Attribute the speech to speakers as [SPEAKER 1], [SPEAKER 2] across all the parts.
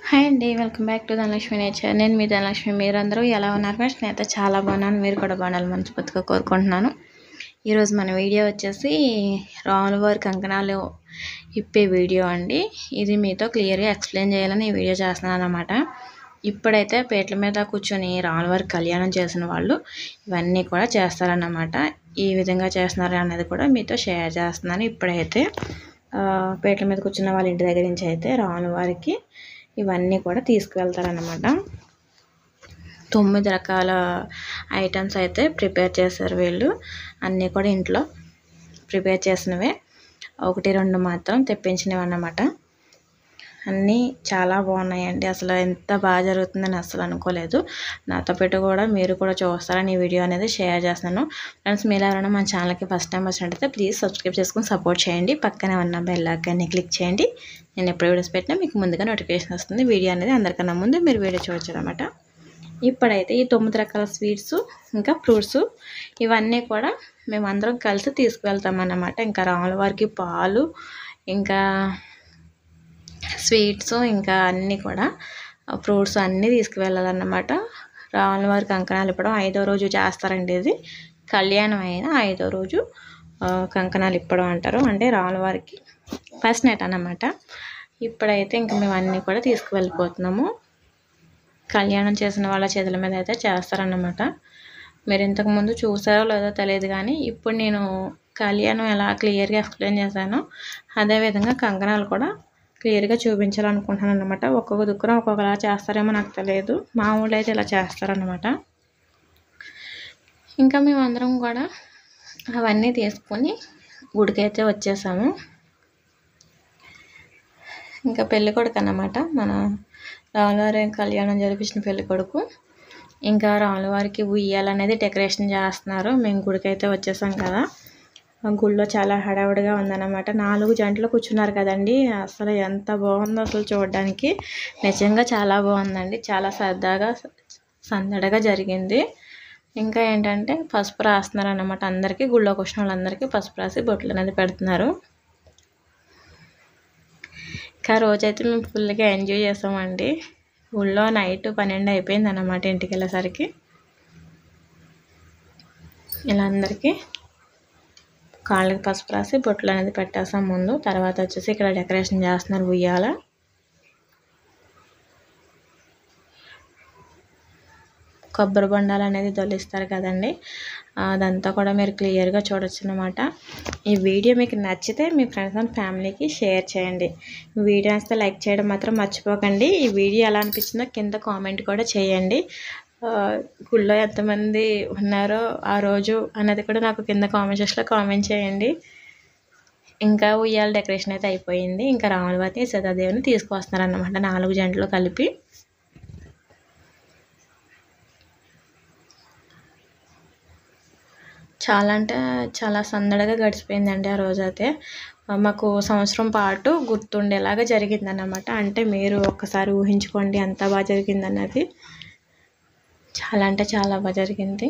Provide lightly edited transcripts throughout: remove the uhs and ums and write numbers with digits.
[SPEAKER 1] Hi అండి, welcome back to Dhanalakshmi nature. నేను మీ ధనలక్ష్మి. మీరందరూ ఎలా ఉన్నారు ఫ్రెండ్స్? నేనైతే చాలా బాగున్నాను. మీరు కూడా బాగున్నారు మనస్ఫూర్తిగా కోరుకుంటున్నాను. ఈరోజు మన వీడియో వచ్చేసి రాముల వారి కంకణాలు ఇప్పే వీడియో అండి. ఇది మీతో క్లియర్గా ఎక్స్ప్లెయిన్ చేయాలని ఈ వీడియో చేస్తున్నాను అనమాట. ఇప్పుడైతే పీటల మీద కూర్చొని రాముల వారి కళ్యాణం చేసిన వాళ్ళు ఇవన్నీ కూడా చేస్తారన్నమాట. ఈ విధంగా చేస్తున్నారు అనేది కూడా మీతో షేర్ చేస్తున్నాను. ఇప్పుడైతే పీటల మీద కూర్చున్న వాళ్ళ ఇంటి దగ్గర నుంచి అయితే రాముల వారికి ఇవన్నీ కూడా తీసుకువెళ్తారన్నమాట. 9 రకాల ఐటమ్స్ అయితే ప్రిపేర్ చేశారు వీళ్ళు. అన్నీ కూడా ఇంట్లో ప్రిపేర్ చేసినవే, 1-2 మాత్రం తెప్పించినవి అన్నమాట. అన్నీ చాలా బాగున్నాయండి. అసలు ఎంత బాగా జరుగుతుందని అసలు అనుకోలేదు. నాతో పెట్టి కూడా మీరు కూడా చూస్తారని ఈ వీడియో అనేది షేర్ చేస్తున్నాను. ఫ్రెండ్స్, మీరు ఎవరైనా మన ఛానల్కి ఫస్ట్ టైం వచ్చినట్టయితే ప్లీజ్ సబ్స్క్రైబ్ చేసుకుని సపోర్ట్ చేయండి. పక్కనే ఉన్న బెల్ ఐకాన్ని క్లిక్ చేయండి. నేను ఎప్పుడు వీడియోస్ పెట్టినా మీకు ముందుగా నోటిఫికేషన్ వస్తుంది. వీడియో అనేది అందరికన్నా ముందు మీరు వీడియో చూడొచ్చు అనమాట. ఇప్పుడైతే ఈ 9 రకాల స్వీట్స్ ఇంకా ఫ్రూట్స్ ఇవన్నీ కూడా మేమందరం కలిసి తీసుకువెళ్తామన్నమాట. ఇంకా రాముల వారికి పాలు, ఇంకా స్వీట్స్, ఇంకా అన్నీ కూడా ఫ్రూట్స్ అన్నీ తీసుకువెళ్ళాలన్నమాట. రాముల వారి కంకణాలు ఇప్పడం 5వ రోజు చేస్తారండి. ఇది కళ్యాణం అయిన 5వ రోజు కంకణాలు ఇప్పడం అంటారు. అంటే రాముల వారికి ఫస్ట్ నైట్ అన్నమాట. ఇప్పుడైతే ఇంకా మేము అన్నీ కూడా తీసుకువెళ్ళిపోతున్నాము. కళ్యాణం చేసిన వాళ్ళ చేతుల మీద అయితే చేస్తారన్నమాట. మీరు ఇంతకుముందు చూసారో లేదో తెలియదు, కానీ ఇప్పుడు నేను కళ్యాణం ఎలా క్లియర్గా ఎక్స్ప్లెయిన్ చేశానో అదేవిధంగా కంకణాలు కూడా క్లియర్గా చూపించాలనుకుంటున్నాను అన్నమాట. ఒక్కొక్క దుక్కున ఒక్కొక్కలా చేస్తారేమో నాకు తెలియదు. మా ఊళ్ళో అయితే ఇలా చేస్తారన్నమాట. ఇంకా మేమందరం కూడా అవన్నీ తీసుకొని గుడికైతే వచ్చేసాము. ఇంకా పెళ్ళికొడుకు అన్నమాట, మన రాములవారి కళ్యాణం జరిపించిన పెళ్ళికొడుకు. ఇంకా రాములవారికి ఉయ్యాలనేది డెకరేషన్ చేస్తున్నారు. మేము గుడికైతే వచ్చేసాం కదా. గుళ్ళో చాలా హడావుడిగా ఉందన్నమాట. 4 జంటలు కూర్చున్నారు కదండి. అసలు ఎంత బాగుందో అసలు చూడడానికి. నిజంగా చాలా బాగుందండి. చాలా సరదాగా సందడిగా జరిగింది. ఇంకా ఏంటంటే పసుపు రాస్తున్నారు అన్నమాట. అందరికీ గుళ్ళోకి వచ్చిన వాళ్ళందరికీ పసుపు రాసి బొట్లు అనేది పెడుతున్నారు. ఇంకా రోజైతే మేము ఫుల్గా ఎంజాయ్ చేసామండి. ఊళ్ళో నైట్ 12 అయిపోయింది అన్నమాట ఇంటికి వెళ్ళేసరికి. ఇలా అందరికీ కాళ్ళకి పసుపు రాసి బొట్లు అనేది పెట్టేసాం ముందు. తర్వాత వచ్చేసి ఇక్కడ డెకరేషన్ చేస్తున్నారు ఉయ్యాల. కొబ్బరి బొండాలు అనేది దొలిస్తారు కదండి, అదంతా కూడా మీరు క్లియర్గా చూడొచ్చు అనమాట. ఈ వీడియో మీకు నచ్చితే మీ ఫ్రెండ్స్ అండ్ ఫ్యామిలీకి షేర్ చేయండి. వీడియో నచ్చితే లైక్ చేయడం మాత్రం మర్చిపోకండి. ఈ వీడియో ఎలా అనిపించిందో కింద కామెంట్ కూడా చేయండి. గుళ్ళో ఎంతమంది ఉన్నారో ఆ రోజు అన్నది కూడా నాకు కింద కామెంట్ సెక్షన్లో కామెంట్ చేయండి. ఇంకా ఉయ్యాల డెకరేషన్ అయితే అయిపోయింది. ఇంకా రాములవారిని సీతాదేవిని తీసుకొస్తున్నారన్నమాట 4 జంటలు కలిపి. చాలా అంటే చాలా సందడిగా గడిచిపోయిందండి ఆ రోజైతే. మాకు సంవత్సరం పాటు గుర్తుండేలాగా జరిగిందన్నమాట. అంటే మీరు ఒక్కసారి ఊహించుకోండి ఎంత బాగా జరిగిందన్నది. చాలా అంటే చాలా బాగా జరిగింది.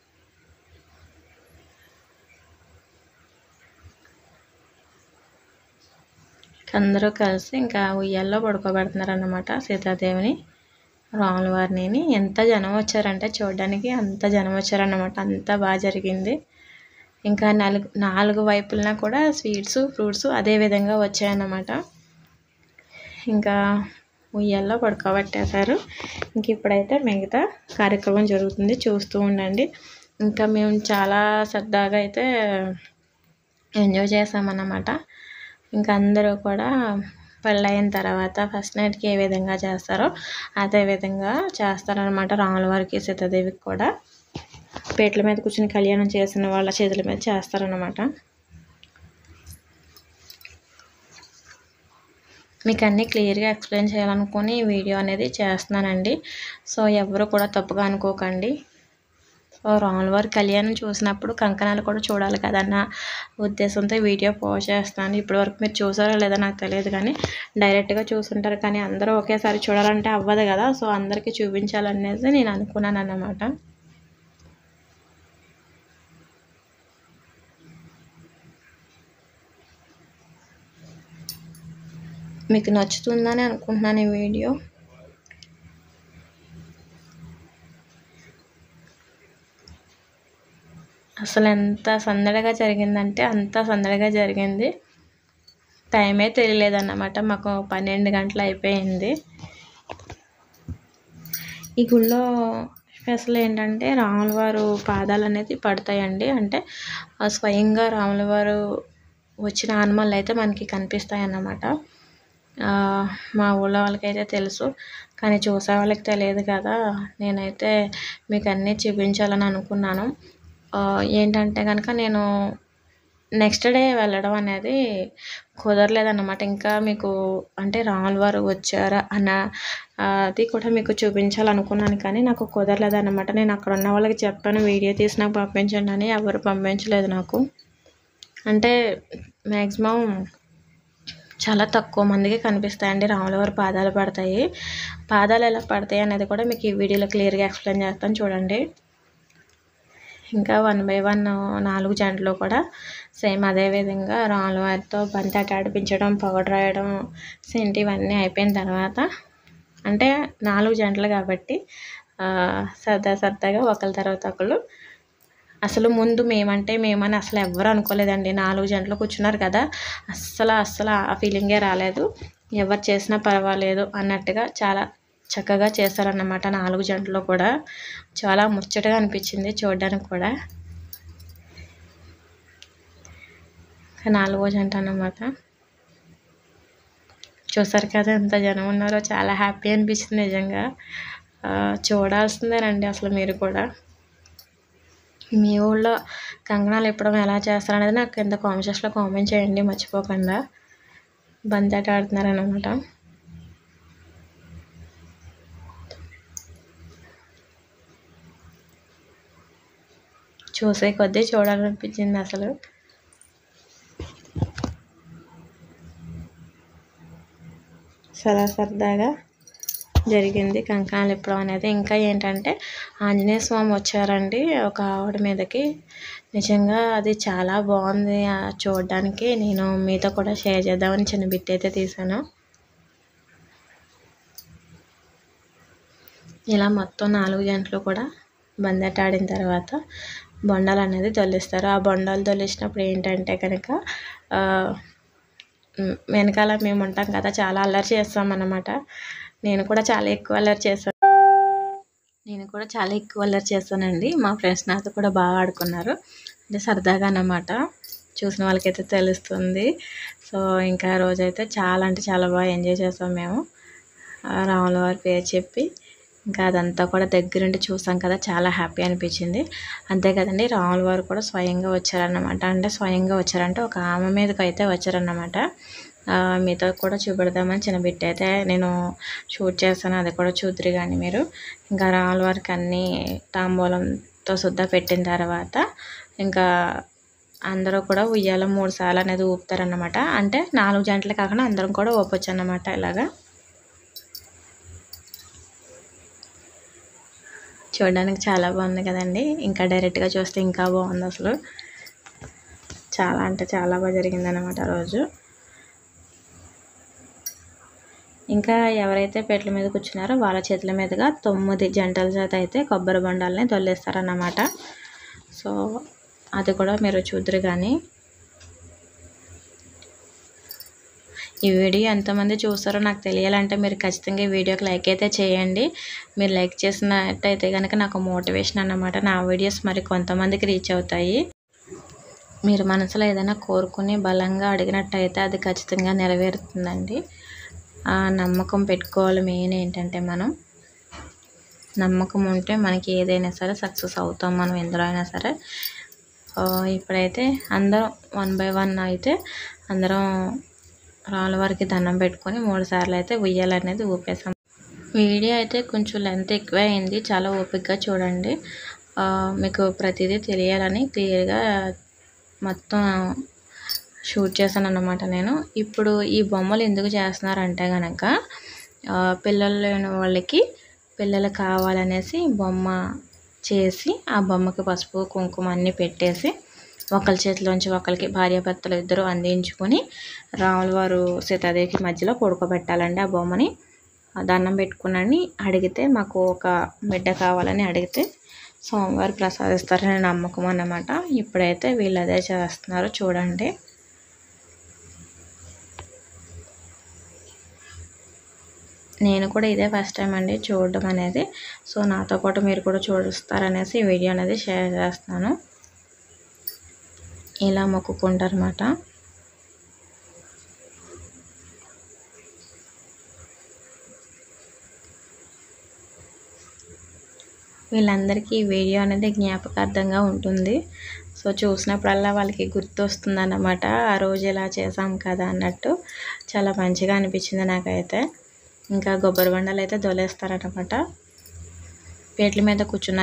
[SPEAKER 1] అందరూ కలిసి ఇంకా ఉయ్యాల్లో పడుకోబెడుతున్నారు అన్నమాట సీతాదేవిని, రాముల వారిని. ఎంత జనం వచ్చారంటే చూడడానికి అంత జనం వచ్చారన్నమాట. అంత బాగా జరిగింది. ఇంకా 4 వైపులన కూడా స్వీట్స్, ఫ్రూట్స్ అదే విధంగా వచ్చాయన్నమాట. ఇంకా ఉయ్యాల్లో పడుకోబెట్టేశారు. ఇంక ఇప్పుడైతే మిగతా కార్యక్రమం జరుగుతుంది, చూస్తూ ఉండండి. ఇంకా మేము చాలా సరదాగా అయితే ఎంజాయ్ చేసామన్నమాట. ఇంకా అందరూ కూడా పెళ్ళయిన తర్వాత ఫస్ట్ నైట్కి ఏ విధంగా చేస్తారో అదే విధంగా చేస్తారనమాట. రాముల వారికి సీతాదేవికి కూడా పీటల మీద కూర్చొని కళ్యాణం చేసిన వాళ్ళ చేతుల మీద చేస్తారనమాట. మీకు అన్నీ క్లియర్గా ఎక్స్ప్లెయిన్ చేయాలనుకుని ఈ వీడియో అనేది చేస్తున్నానండి. సో ఎవరు కూడా తప్పుగా అనుకోకండి. సో రాముల వారి కళ్యాణం చూసినప్పుడు కంకణాలు కూడా చూడాలి కదన్న ఉద్దేశంతో వీడియో పోస్ట్ చేస్తాను. ఇప్పటివరకు మీరు చూసారో లేదో నాకు తెలియదు, కానీ డైరెక్ట్గా చూసుంటారు. కానీ అందరూ ఒకేసారి చూడాలంటే అవ్వదు కదా. సో అందరికీ చూపించాలనేది నేను అనుకున్నాను అన్నమాట. మీకు నచ్చుతుందని అనుకుంటున్నాను ఈ వీడియో. అసలు ఎంత సందడిగా జరిగిందంటే అంత సందడిగా జరిగింది. టైమే తెలియలేదన్నమాట. మాకు 12 గంటలు అయిపోయింది. ఈ గుళ్ళో స్పెషల్ ఏంటంటే రాముల వారు పాదాలు అనేది పడతాయండి. అంటే స్వయంగా రాముల వారు వచ్చిన ఆనమాలు అయితే మనకి కనిపిస్తాయి అన్నమాట. మా ఊళ్ళో వాళ్ళకైతే తెలుసు, కానీ చూసే వాళ్ళకి తెలియదు కదా. నేనైతే మీకు అన్నీ చూపించాలని అనుకున్నాను. ఏంటంటే కనుక నేను నెక్స్ట్ డే వెళ్ళడం అనేది కుదరలేదన్నమాట. ఇంకా మీకు అంటే రాముల వారు వచ్చారా అన్న అది కూడా మీకు చూపించాలనుకున్నాను, కానీ నాకు కుదరలేదన్నమాట. నేను అక్కడ ఉన్న వాళ్ళకి చెప్పాను వీడియో తీసి నాకు పంపించండి అని, ఎవరు పంపించలేదు నాకు. అంటే మ్యాక్సిమం చాలా తక్కువ మందికి కనిపిస్తాయండి రాముల వారి పాదాలు పడతాయి. పాదాలు ఎలా పడతాయి అనేది కూడా మీకు ఈ వీడియోలో క్లియర్గా ఎక్స్ప్లెయిన్ చేస్తాను చూడండి. ఇంకా 1 బై 1 4 జంటలు కూడా సేమ్ అదే విధంగా రాముల వారితో బంతాట ఆడిపించడం, పౌడర్ రాయడం, సెంట్ ఇవన్నీ అయిపోయిన తర్వాత అంటే 4 జంటలు కాబట్టి సరదాగా ఒకరి తర్వాత ఒకళ్ళు. అసలు ముందు మేమని అసలు ఎవ్వరు అనుకోలేదండి. 4 జంటలు కూర్చున్నారు కదా, అస్సలు ఆ ఫీలింగే రాలేదు. ఎవరు చేసినా పర్వాలేదు అన్నట్టుగా చాలా చక్కగా చేశారన్నమాట. 4 జంటలు కూడా చాలా ముచ్చటగా అనిపించింది చూడడానికి కూడా. 4వ జంట అన్నమాట. చూసారు కదా ఎంత జనం ఉన్నారో, చాలా హ్యాపీ అనిపించింది నిజంగా. చూడాల్సిందేనండి అసలు మీరు కూడా. మీ ఊళ్ళో కంకణాలు ఇప్పడం ఎలా చేస్తారనేది నాకు కింద కామెంట్ సెక్షన్లో కామెంట్ చేయండి మర్చిపోకుండా. బంతాట ఆడుతున్నారన్నమాట. చూసే కొద్దీ చూడాలనిపించింది అసలు. సరదాగా జరిగింది కంకణాలు ఇప్పడం అనేది. ఇంకా ఏంటంటే ఆంజనేయ స్వామి వచ్చారండి ఒక ఆవిడ మీదకి. నిజంగా అది చాలా బాగుంది చూడడానికి. నేను మీతో కూడా షేర్ చేద్దామని చిన్న బిట్ అయితే తీసాను. ఇలా మొత్తం 4 గంటలు కూడా బందెట ఆడిన తర్వాత బొండాలు అనేది తొలిస్తారు. ఆ బొండాలు తొలిసినప్పుడు ఏంటంటే కనుక వెనకాల మేము ఉంటాం కదా, చాలా అల్లరి చేస్తాం అన్నమాట. నేను కూడా చాలా ఎక్కువ అల్లరి చేస్తానండి. మా ఫ్రెండ్స్ నాతో కూడా బాగా ఆడుకున్నారు. అంటే సరదాగా అన్నమాట. చూసిన వాళ్ళకైతే తెలుస్తుంది. సో ఇంకా రోజైతే చాలా అంటే చాలా బాగా ఎంజాయ్ చేస్తాం మేము. రాముల వారి పేరు చెప్పి ఇంకా అదంతా కూడా దగ్గరుండి చూసాం కదా, చాలా హ్యాపీ అనిపించింది. అంతే కదండి, రాముల వారు కూడా స్వయంగా వచ్చారన్నమాట. అంటే స్వయంగా వచ్చారంటే ఒక ఆమె మీదకి అయితే వచ్చారన్నమాట. మీతో కూడా చూపెడదామని చిన్న బిట్ అయితే నేను షూట్ చేస్తాను, అది కూడా చూద్దరు కానీ మీరు. ఇంకా రాముల వారికి అన్నీ తాంబూలంతో శుద్ధ పెట్టిన తర్వాత ఇంకా అందరూ కూడా ఉయ్యాల 3 సార్లు అనేది ఊపుతారన్నమాట. అంటే 4 జంటలు కాకుండా అందరం కూడా ఊపొచ్చు అన్నమాట. ఇలాగా చూడడానికి చాలా బాగుంది కదండి. ఇంకా డైరెక్ట్గా చూస్తే ఇంకా బాగుంది అసలు. చాలా అంటే చాలా బాగా జరిగిందన్నమాట ఆ రోజు. ఇంకా ఎవరైతే పీటల మీద కూర్చున్నారో వాళ్ళ చేతుల మీదుగా 9 జంటల చేత అయితే కొబ్బరి బొండాలని తొలిస్తారన్నమాట. సో అది కూడా మీరు చూద్దరు కానీ. ఈ వీడియో ఎంతమంది చూస్తారో నాకు తెలియాలంటే మీరు ఖచ్చితంగా ఈ వీడియోకి లైక్ అయితే చేయండి. మీరు లైక్ చేసినట్టయితే కనుక నాకు మోటివేషన్ అన్నమాట. నా వీడియోస్ మరి కొంతమందికి రీచ్ అవుతాయి. మీరు మనసులో ఏదైనా కోరుకుని బలంగా అడిగినట్టయితే అది ఖచ్చితంగా నెరవేరుతుందండి. ఆ నమ్మకం పెట్టుకోవాలి. మెయిన్ ఏంటంటే మనం నమ్మకం ఉంటే మనకి ఏదైనా సరే సక్సెస్ అవుతాం మనం ఎందులో అయినా సరే. ఇప్పుడైతే అందరం 1 బై 1 అయితే అందరం రాముల వారికి దండం పెట్టుకొని 3 సార్లు అయితే ఉయ్యాలనేది ఊపేసాం. వీడియో అయితే కొంచెం లెంత్ ఎక్కువ అయింది, చాలా ఓపికగా చూడండి. మీకు ప్రతిదీ తెలియాలని క్లియర్గా మొత్తం షూట్ చేశాను అన్నమాట నేను. ఇప్పుడు ఈ బొమ్మలు ఎందుకు చేస్తున్నారంటే కనుక పిల్లలు లేని వాళ్ళకి పిల్లలు కావాలనేసి బొమ్మ చేసి ఆ బొమ్మకి పసుపు కుంకుమ అన్నీ పెట్టేసి ఒకరి చేతిలోంచి ఒకరికి భార్యాభర్తలు ఇద్దరు అందించుకొని రాముల వారు సీతాదేవికి మధ్యలో పడుకోబెట్టాలండి ఆ బొమ్మని. దండం పెట్టుకుని అడిగితే మాకు ఒక బిడ్డ కావాలని అడిగితే స్వామివారు ప్రసాదిస్తారని నమ్మకం అన్నమాట. ఇప్పుడైతే వీళ్ళు అదే చేస్తున్నారు చూడండి. నేను కూడా ఇదే ఫస్ట్ టైం అండి చూడడం అనేది. సో నాతో పాటు మీరు కూడా చూస్తారనేసి ఈ వీడియో అనేది షేర్ చేస్తున్నాను. ఇలా మొక్కుకుంటారన్నమాట. వీళ్ళందరికీ ఈ వీడియో అనేది జ్ఞాపకార్థంగా ఉంటుంది. సో చూసినప్పుడల్లా వాళ్ళకి గుర్తు వస్తుంది అన్నమాట. ఆ రోజు ఇలా చేసాం కదా అన్నట్టు చాలా మంచిగా అనిపించింది నాకైతే. ఇంకా కొబ్బరి బండలు అయితే దొలేస్తారనమాట. పీటల మీద కూర్చున్న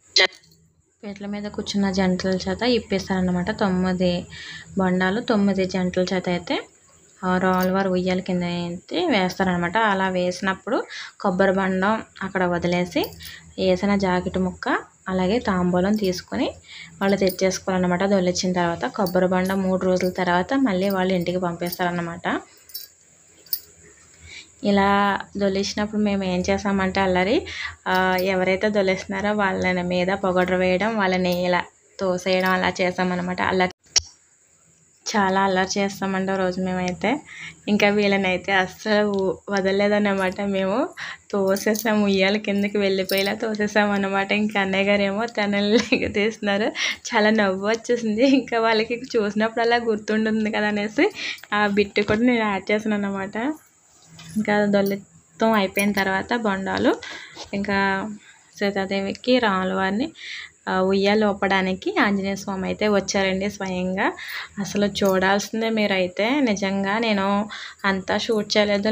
[SPEAKER 1] జంటల చేత ఇప్పేస్తారనమాట. 9 బండాలు 9 జంటల చేత అయితే రాళ్ళవారు ఉయ్యాల కింద అయితే వేస్తారనమాట. అలా వేసినప్పుడు కొబ్బరి బండం అక్కడ వదిలేసి వేసిన జాకెట్ ముక్క అలాగే తాంబూలం తీసుకొని వాళ్ళు తెచ్చేసుకోవాలన్నమాట. దొలిచిన తర్వాత కొబ్బరి బండ 3 రోజుల తర్వాత మళ్ళీ వాళ్ళు ఇంటికి పంపిస్తారన్నమాట. ఇలా దొలిచినప్పుడు మేము ఏం చేసామంటే అల్లరి ఎవరైతే దొలిస్తున్నారో వాళ్ళని మీద పొగడ్ర వేయడం, వాళ్ళని ఇలా తోసేయడం అలా చేసామన్నమాట. అలా చాలా అల్లరి చేస్తామండి రోజు మేమైతే. ఇంకా వీళ్ళని అయితే అస్సలు వదలలేదన్నమాట. మేము తోసేసాము, ఉయ్యాల కిందకి వెళ్ళిపోయేలా తోసేసామన్నమాట. ఇంకా అన్నయ్య గారు ఏమో తనని తీస్తున్నారు. చాలా నవ్వు వచ్చేసింది. ఇంకా వాళ్ళకి చూసినప్పుడు అలా గుర్తుంటుంది కదా అనేసి ఆ బిట్టు కూడా నేను యాడ్ చేశాను అన్నమాట. ఇంకా దొల్లితం అయిపోయిన తర్వాత బొండాలు ఇంకా సీతాదేవికి రాములవారిని ఉయ్యాలు ఊపడానికి ఆంజనేయ స్వామి అయితే వచ్చారండి స్వయంగా. అసలు చూడాల్సిందే మీరైతే. నిజంగా నేను అంతా షూట్ చేయలేదు.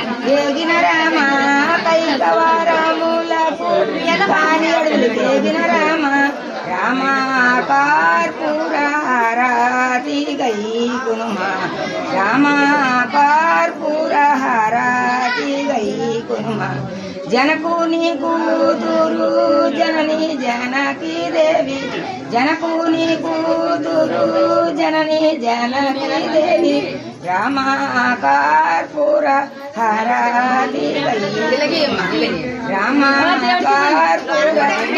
[SPEAKER 2] जनकुनी कूतुरु जननी जानकी देवी, जनकुनी कूतुरु जननी जानकी देवी, रामा कर्पूर हाराति गई, रामा कर्पूर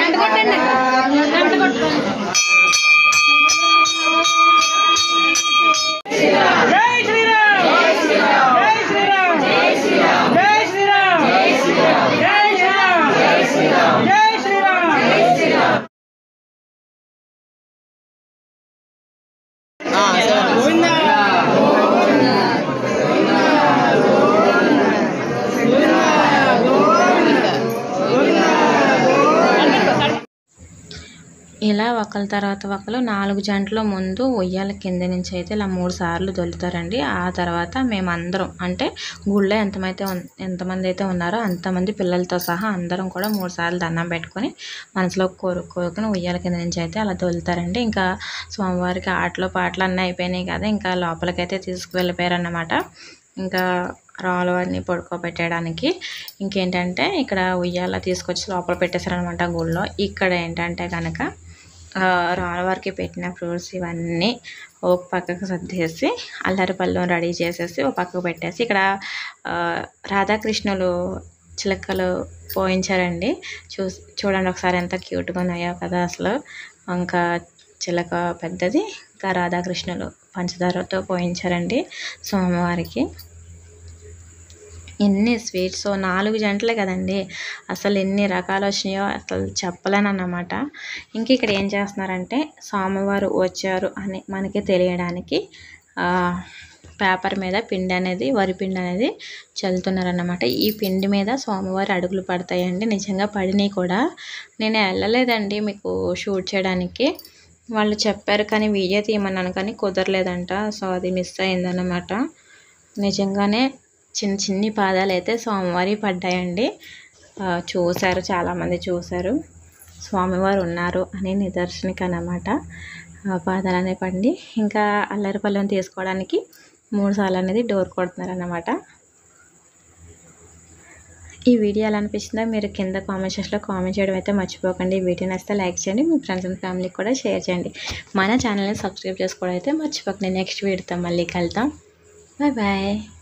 [SPEAKER 1] ఇలా ఒకళ్ళ తర్వాత ఒకళ్ళు 4 జంటల ముందు ఉయ్యాల కింద నుంచి అయితే ఇలా 3 సార్లు దొలుతారండి. ఆ తర్వాత మేమందరం అంటే గుళ్ళో ఎంతమంది అయితే ఉన్నారో అంతమంది పిల్లలతో సహా అందరం కూడా 3 సార్లు దండం పెట్టుకొని మనసులో కోరుకొని ఉయ్యాల కింద నుంచి అయితే అలా దొలుతారండి. ఇంకా స్వామివారికి ఆటలు పాటలు అన్నీ అయిపోయినాయి కదా, ఇంకా లోపలికైతే తీసుకువెళ్ళిపోయారన్నమాట. ఇంకా రాళ్ళవారిని పడుకోబెట్టడానికి ఇంకేంటంటే ఇక్కడ ఉయ్యాల తీసుకొచ్చి లోపల పెట్టేశారనమాట గుళ్ళో. ఇక్కడ ఏంటంటే కనుక రాళ్ళవారికి పెట్టిన ఫ్రూట్స్ ఇవన్నీ ఒక పక్కకు సర్దేసి అల్లరి పళ్ళం రెడీ చేసేసి ఒక పక్కకు పెట్టేసి ఇక్కడ రాధాకృష్ణులు చిలకలు పోయించారండి. చూడండి ఒకసారి ఎంత క్యూట్గా ఉన్నాయో కదా అసలు. ఇంకా చిలక పెద్దది, ఇంకా రాధాకృష్ణులు పంచదారతో పోయించారండి స్వామివారికి. ఎన్ని స్వీట్స్ 4 జంటలే కదండి, అసలు ఎన్ని రకాలు వచ్చినాయో అసలు చెప్పలేనన్నమాట. ఇంక ఇక్కడ ఏం చేస్తున్నారంటే స్వామివారు వచ్చారు అని మనకి తెలియడానికి పేపర్ మీద పిండి అనేది వరిపిండి అనేది చల్లుతున్నారన్నమాట. ఈ పిండి మీద స్వామివారి అడుగులు పడతాయండి. నిజంగా పడినాయి కూడా. నేను వెళ్ళలేదండి మీకు షూట్ చేయడానికి, వాళ్ళు చెప్పారు కానీ వీడియో తీయమన్నాను కానీ కుదరలేదంట. సో అది మిస్ అయిందన్నమాట. నిజంగానే చిన్ని పాదాలు అయితే స్వామివారి పడ్డాయండి. చూశారు, చాలామంది చూశారు. స్వామివారు ఉన్నారు అని నిదర్శనకి అన్నమాట. పాదాలు అనేవి పడి ఇంకా అల్లరి పళ్ళని తీసుకోవడానికి 3 సార్లు అనేది డోర్ కొడుతున్నారన్నమాట. ఈ వీడియో ఎలా అనిపిస్తుందో మీరు కింద కామెంట్ సెక్షన్లో కామెంట్ చేయడం అయితే మర్చిపోకండి. ఈ వీడియో నచ్చితే లైక్ చేయండి, మీ ఫ్రెండ్స్ అండ్ ఫ్యామిలీకి కూడా షేర్ చేయండి. మన ఛానల్ని సబ్స్క్రైబ్ చేసుకోవడం అయితే మర్చిపోకండి. నెక్స్ట్ వీడియోతో మళ్ళీ కలుద్దాం. Bye bye.